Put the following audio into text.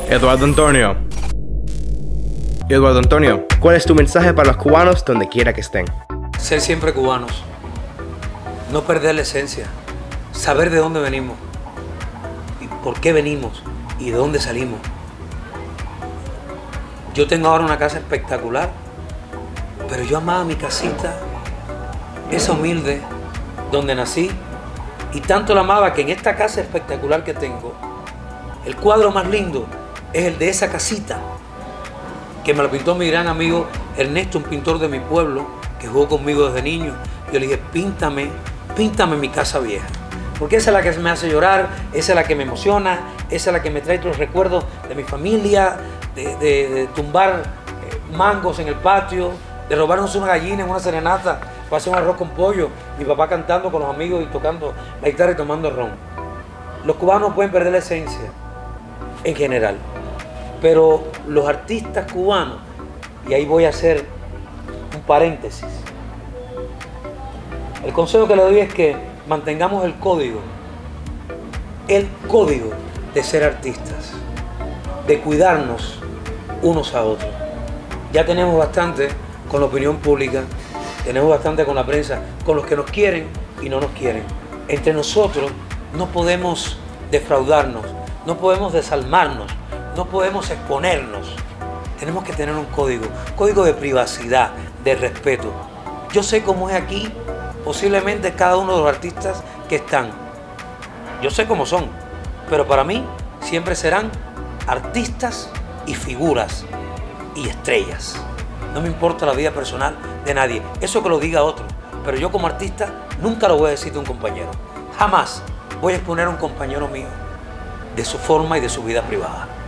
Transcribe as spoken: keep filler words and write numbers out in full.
Eduardo Antonio. Eduardo Antonio, ¿cuál es tu mensaje para los cubanos donde quiera que estén? Ser siempre cubanos. No perder la esencia. Saber de dónde venimos. Y por qué venimos. Y de dónde salimos. Yo tengo ahora una casa espectacular. Pero yo amaba mi casita. Esa humilde. Donde nací. Y tanto la amaba que en esta casa espectacular que tengo, el cuadro más lindo es el de esa casita, que me lo pintó mi gran amigo Ernesto, un pintor de mi pueblo, que jugó conmigo desde niño. Yo le dije, píntame, píntame mi casa vieja. Porque esa es la que me hace llorar, esa es la que me emociona, esa es la que me trae los recuerdos de mi familia, de, de, de tumbar mangos en el patio, de robarnos una gallina en una serenata, para hacer un arroz con pollo, mi papá cantando con los amigos y tocando la guitarra y tomando ron. Los cubanos pueden perder la esencia, en general, pero los artistas cubanos, y ahí voy a hacer un paréntesis, el consejo que le doy es que mantengamos el código, el código de ser artistas, de cuidarnos unos a otros. Ya tenemos bastante con la opinión pública, tenemos bastante con la prensa, con los que nos quieren y no nos quieren. Entre nosotros no podemos defraudarnos, no podemos desalmarnos, no podemos exponernos. Tenemos que tener un código, código de privacidad, de respeto. Yo sé cómo es aquí, posiblemente cada uno de los artistas que están. Yo sé cómo son, pero para mí siempre serán artistas y figuras y estrellas. No me importa la vida personal de nadie. Eso que lo diga otro. Pero yo como artista nunca lo voy a decir de un compañero. Jamás voy a exponer a un compañero mío de su forma y de su vida privada.